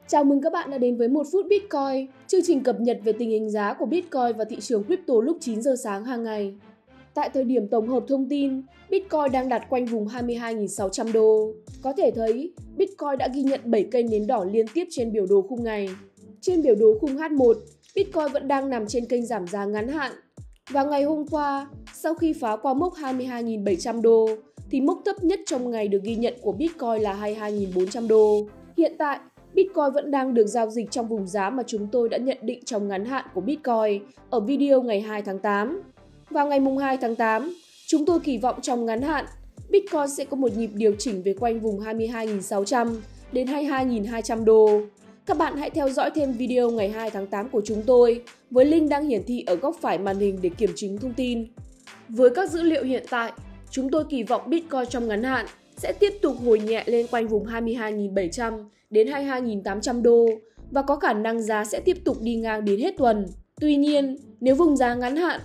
Chào mừng các bạn đã đến với 1 phút Bitcoin, chương trình cập nhật về tình hình giá của Bitcoin và thị trường crypto lúc 9 giờ sáng hàng ngày. Tại thời điểm tổng hợp thông tin, Bitcoin đang đặt quanh vùng 22.600 đô. Có thể thấy, Bitcoin đã ghi nhận 7 cây nến đỏ liên tiếp trên biểu đồ khung ngày. Trên biểu đồ khung H1, Bitcoin vẫn đang nằm trên kênh giảm giá ngắn hạn. Và ngày hôm qua, sau khi phá qua mốc 22.700 đô, thì mốc thấp nhất trong ngày được ghi nhận của Bitcoin là 22.400 đô. Hiện tại, Bitcoin vẫn đang được giao dịch trong vùng giá mà chúng tôi đã nhận định trong ngắn hạn của Bitcoin ở video ngày 2 tháng 8. Vào ngày 2 tháng 8, chúng tôi kỳ vọng trong ngắn hạn, Bitcoin sẽ có một nhịp điều chỉnh về quanh vùng 22.600 đến 22.200 đô. Các bạn hãy theo dõi thêm video ngày 2 tháng 8 của chúng tôi với link đang hiển thị ở góc phải màn hình để kiểm chứng thông tin. Với các dữ liệu hiện tại, chúng tôi kỳ vọng Bitcoin trong ngắn hạn sẽ tiếp tục hồi nhẹ lên quanh vùng 22.700 đến 22.800 đô và có khả năng giá sẽ tiếp tục đi ngang đến hết tuần. Tuy nhiên, nếu vùng giá ngắn hạn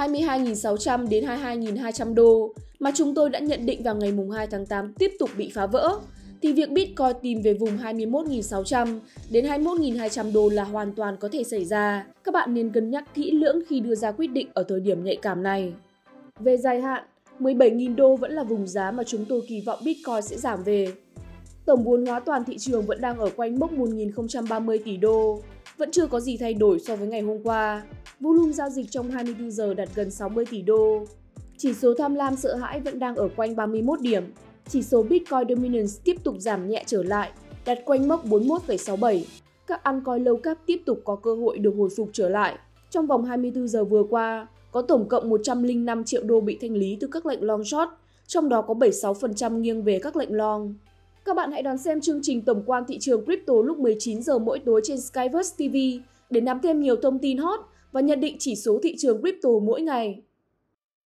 22.600 đến 22.200 đô mà chúng tôi đã nhận định vào ngày 2 tháng 8 tiếp tục bị phá vỡ, thì việc Bitcoin tìm về vùng 21.600 đến 21.200 đô là hoàn toàn có thể xảy ra. Các bạn nên cân nhắc kỹ lưỡng khi đưa ra quyết định ở thời điểm nhạy cảm này. Về dài hạn, 17.000 đô vẫn là vùng giá mà chúng tôi kỳ vọng Bitcoin sẽ giảm về. Tổng vốn hóa toàn thị trường vẫn đang ở quanh mốc 1.030 tỷ đô, vẫn chưa có gì thay đổi so với ngày hôm qua. Volume giao dịch trong 24 giờ đạt gần 60 tỷ đô. Chỉ số tham lam sợ hãi vẫn đang ở quanh 31 điểm. Chỉ số Bitcoin Dominance tiếp tục giảm nhẹ trở lại, đạt quanh mốc 41,67. Các altcoin low cap tiếp tục có cơ hội được hồi phục trở lại. Trong vòng 24 giờ vừa qua, có tổng cộng 105 triệu đô bị thanh lý từ các lệnh long short, trong đó có 76% nghiêng về các lệnh long. Các bạn hãy đón xem chương trình tổng quan thị trường crypto lúc 19 giờ mỗi tối trên Skyverse TV để nắm thêm nhiều thông tin hot và nhận định chỉ số thị trường crypto mỗi ngày.